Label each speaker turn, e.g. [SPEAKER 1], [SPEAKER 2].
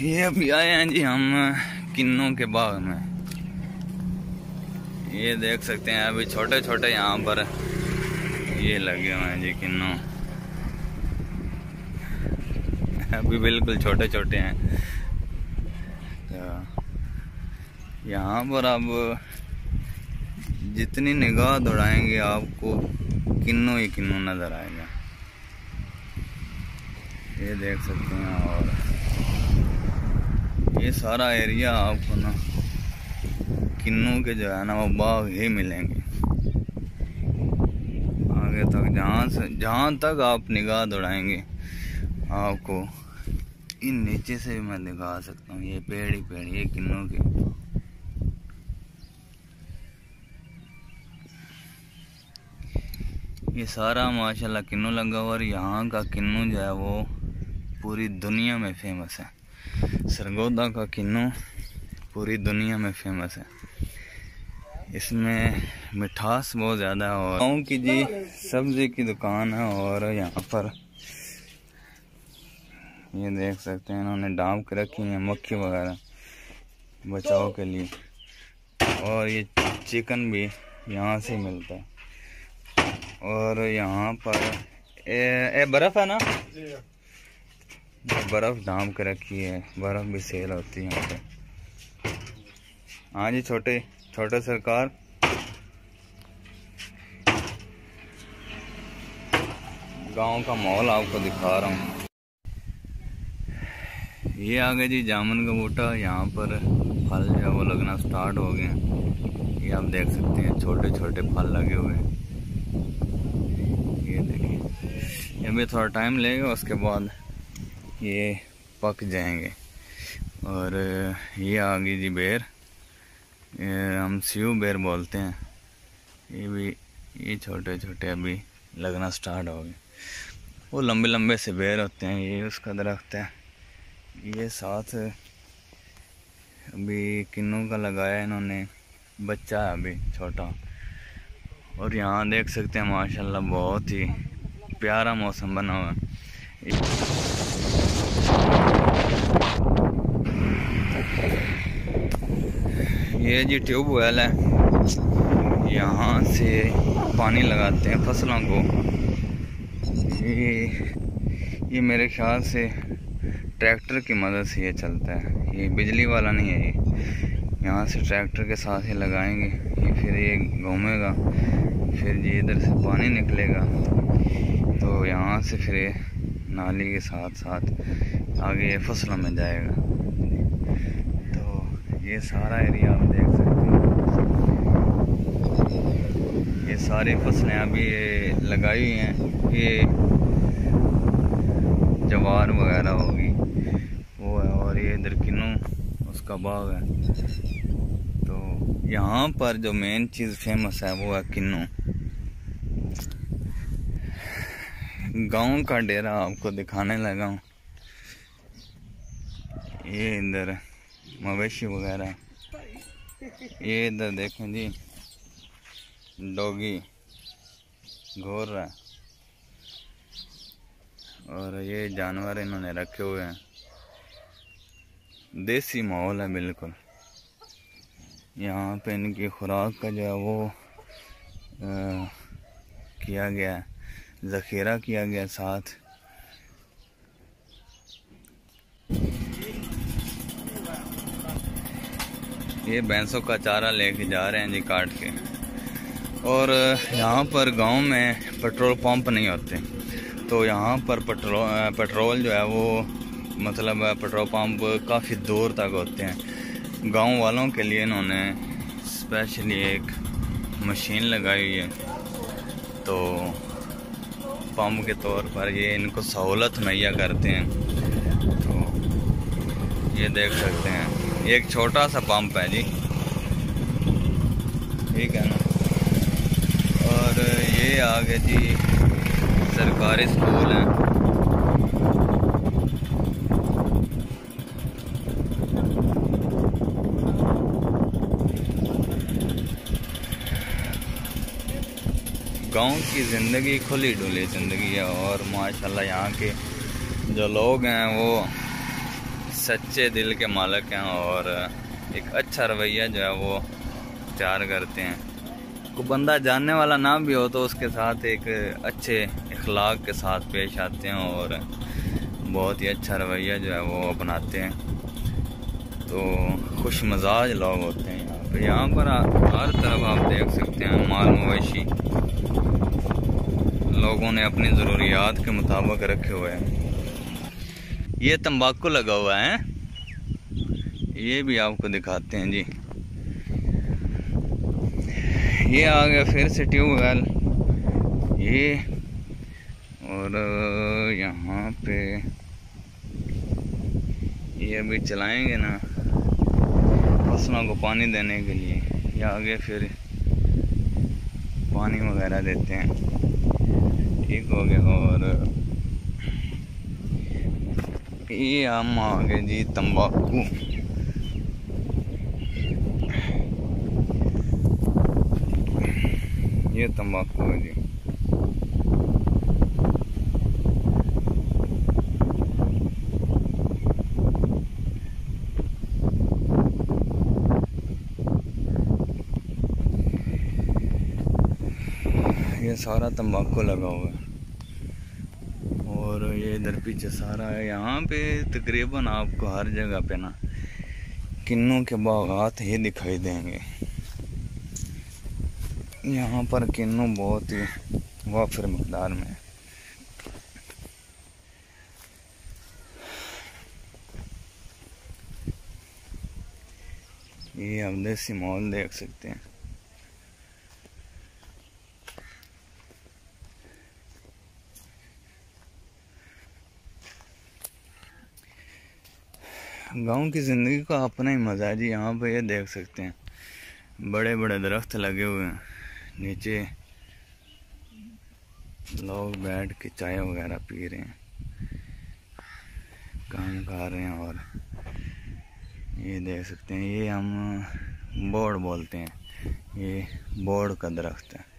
[SPEAKER 1] ये अभी आए हैं जी हम किन्नों के बाग में। ये देख सकते हैं अभी छोटे छोटे यहाँ पर ये लगे हुए हैं जी किन्नों, अभी बिल्कुल छोटे छोटे हैं। तो यहाँ पर अब जितनी निगाह दौड़ाएंगे आपको किन्नों ही किन्नों नज़र आएगा। ये देख सकते हैं, और ये सारा एरिया आपको ना किन्नों के जो है ना वो बाग ही मिलेंगे आगे तक। जहाँ तक आप निगाह दौड़ाएंगे आपको इन नीचे से भी मैं दिखा सकता हूँ। ये पेड़ ही पेड़, ये किन्नों के। ये सारा माशाल्लाह किन्नू लगा हुआ, और यहाँ का किन्नू जो है वो पूरी दुनिया में फेमस है। सरगोदा का किन्नू पूरी दुनिया में फेमस है। इसमें मिठास बहुत ज़्यादा है। और गाँव की जी सब्जी की दुकान है, और यहाँ पर ये देख सकते हैं इन्होंने डांप के रखी है मक्खी वगैरह बचाव के लिए। और ये चिकन भी यहाँ से मिलता है। और यहाँ पर बर्फ़ है ना, बर्फ़ डांप के रखी है, बर्फ़ भी सेल होती है यहाँ पे। हाँ जी छोटे छोटे सरकार। गांव का माहौल आपको दिखा रहा हूँ। ये आ गया जी जामुन का बूटा। यहाँ पर फल जो है वो लगना स्टार्ट हो गए हैं। ये आप देख सकते हैं छोटे छोटे फल लगे हुए हैं। ये देखिए, ये भी थोड़ा टाइम लगेगा, उसके बाद ये पक जाएंगे। और ये आ गई जी बेर, हम स्यू बेर बोलते हैं। ये भी ये छोटे छोटे अभी लगना स्टार्ट हो गए। वो लंबे लंबे से बेर होते हैं। ये उसका दरख्त है। ये साथ अभी किन्नू का लगाया इन्होंने, बच्चा है अभी छोटा। और यहाँ देख सकते हैं माशाल्लाह बहुत ही प्यारा मौसम बना हुआ है। ये जी ट्यूबवेल है, यहाँ से पानी लगाते हैं फसलों को। ये मेरे ख्याल से ट्रैक्टर की मदद से ये चलता है, ये बिजली वाला नहीं है। ये यहाँ से ट्रैक्टर के साथ ही लगाएंगे, ये फिर ये घूमेगा, फिर ये इधर से पानी निकलेगा, तो यहाँ से फिर ये नाली के साथ साथ आगे ये फसलों में जाएगा। तो ये सारा एरिया आप देख सकते हैं। ये सारी फसलें अभी ये लगाई हुई हैं। ये जवार वगैरह होगी वो है, और ये इधर किन्नू उसका बाग है। तो यहाँ पर जो मेन चीज़ फेमस है वो है किन्नू। गांव का डेरा आपको दिखाने लगा हूँ। ये इधर मवेशी वगैरह, ये इधर देखें जी डॉगी घूर रहा है, और ये जानवर इन्होंने रखे हुए हैं। देसी माहौल है बिल्कुल। यहाँ पे इनकी खुराक का जो है वो किया गया है, ज़ख़ीरा किया गया साथ। ये भैंसों का चारा लेके जा रहे हैं जी काट के। और यहाँ पर गांव में पेट्रोल पंप नहीं होते, तो यहाँ पर पेट्रोल जो है वो मतलब पेट्रोल पंप काफ़ी दूर तक होते हैं। गांव वालों के लिए इन्होंने स्पेशली एक मशीन लगाई हुई है, तो पंप के तौर पर ये इनको सहूलत मुहैया करते हैं। तो ये देख सकते हैं एक छोटा सा पंप है जी, ठीक है ना। और ये आगे जी सरकारी स्कूल है। गांव की ज़िंदगी खुली डुली ज़िंदगी है, और माशाल्लाह यहाँ के जो लोग हैं वो सच्चे दिल के मालिक हैं और एक अच्छा रवैया जो है वो इख्तियार करते हैं। को बंदा जानने वाला ना भी हो तो उसके साथ एक अच्छे इखलाक के साथ पेश आते हैं और बहुत ही अच्छा रवैया जो है वो अपनाते हैं। तो खुश मजाज लोग होते हैं यहाँ पे। यहाँ पर हर तरफ आप देख सकते हैं माल मवेशी लोगों ने अपनी ज़रूरियात के मुताबिक रखे हुए हैं। ये तंबाकू लगा हुआ है, ये भी आपको दिखाते हैं जी। ये आ गया फिर से ट्यूबवेल ये, और यहाँ पे ये अभी चलाएंगे ना फसलों को पानी देने के लिए। ये आगे फिर पानी वगैरह देते हैं, ठीक हो गया। और ये हम आ गए जी तंबाकू। ये तंबाकू है जी। ये सारा तंबाकू लगा हुआ है और ये इधर पीछे सारा है। यहाँ पे तकरीबन आपको हर जगह पे ना किन्नों के बागात ही दिखाई देंगे। यहाँ पर किन्नू बहुत ही वाफिर मकदार में। ये आप देसी माहौल देख सकते हैं। गांव की ज़िंदगी का अपना ही मज़ा है जी। यहाँ पे ये देख सकते हैं बड़े बड़े दरख्त लगे हुए हैं, नीचे लोग बैठ के चाय वगैरह पी रहे हैं, काम कर रहे हैं। और ये देख सकते हैं ये हम बोर्ड बोलते हैं, ये बोर्ड का दरख्त है।